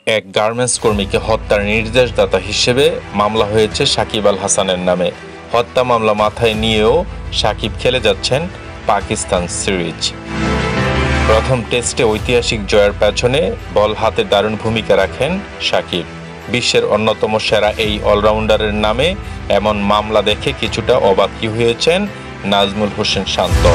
এক গার্মেন্টস কর্মীকে হত্যার নির্দেশদাতা হিসেবে মামলা হয়েছে সাকিব আল হাসানের নামে। হত্যা মামলা মাথায় নিয়েও সাকিব খেলে যাচ্ছেন পাকিস্তান সিরিজ। প্রথম টেস্টে ঐতিহাসিক জয়ের পেছনে বল হাতে দারুণ ভূমিকা রাখেন সাকিব। বিশ্বের অন্যতম সেরা এই অলরাউন্ডারের নামে এমন মামলা দেখে কিছুটা অবাকই হয়েছেন নাজমুল হোসেন শান্ত।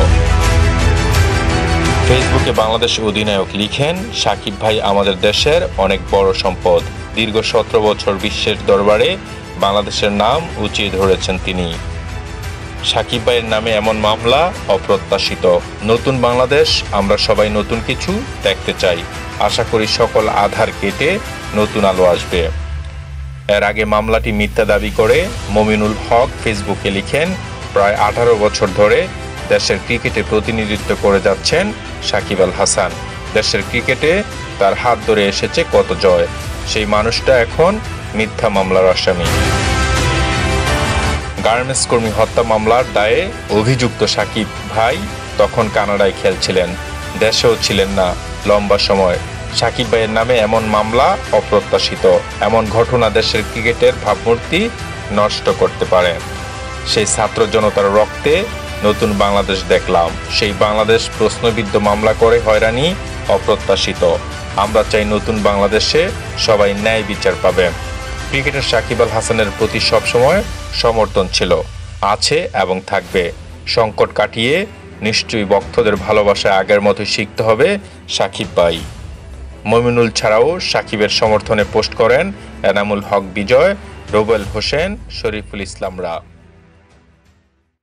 ফেসবুকে বাংলাদেশ অধিনায়ক লিখেন, সাকিব ভাই আমাদের দেশের অনেক বড় সম্পদ। দীর্ঘ 17 বছর বিশ্বের দরবারে বাংলাদেশের নাম উঁচিয়ে ধরেছেন তিনি। সাকিব ভাইয়ের নামে এমন মামলা অপ্রত্যাশিত। নতুন বাংলাদেশ, আমরা সবাই নতুন কিছু দেখতে চাই। আশা করি সকল আধার কেটে নতুন আলো আসবে। এর আগে মামলাটি মিথ্যা দাবি করে মমিনুল হক ফেসবুকে লিখেন, প্রায় 18 বছর ধরে দেশের ক্রিকেটে প্রতিনিধিত্ব করে যাচ্ছেন সাকিব আল হাসান। দেশের ক্রিকেটে তার হাত ধরে এসেছে কত জয়। সেই মানুষটা এখন মিথ্যা মামলার আসামি। গার্মেন্টস কর্মী হত্যা মামলার দায়ে অভিযুক্ত সাকিব ভাই তখন কানাডায় খেলছিলেন, দেশেও ছিলেন না লম্বা সময়। সাকিব ভাইয়ের নামে এমন মামলা অপ্রত্যাশিত। এমন ঘটনা দেশের ক্রিকেটের ভাবমূর্তি নষ্ট করতে পারে। সেই ছাত্র জনতার রক্তে নতুন বাংলাদেশ দেখলাম। সেই বাংলাদেশ প্রশ্নবিদ্ধ মামলা করে হয়রানি অপ্রত্যাশিত। আমরা চাই নতুন বাংলাদেশে সবাই ন্যায় বিচার পাবে। ক্রিকেটার সাকিব আল হাসানের প্রতি সবসময় সমর্থন ছিল, আছে এবং থাকবে। সংকট কাটিয়ে নিশ্চয়ই ভক্তদের ভালোবাসায় আগের মতো শিখতে হবে সাকিব ভাই। মমিনুল ছাড়াও সাকিবের সমর্থনে পোস্ট করেন এনামুল হক বিজয়, রুবেল হোসেন, শরীফুল ইসলামরা।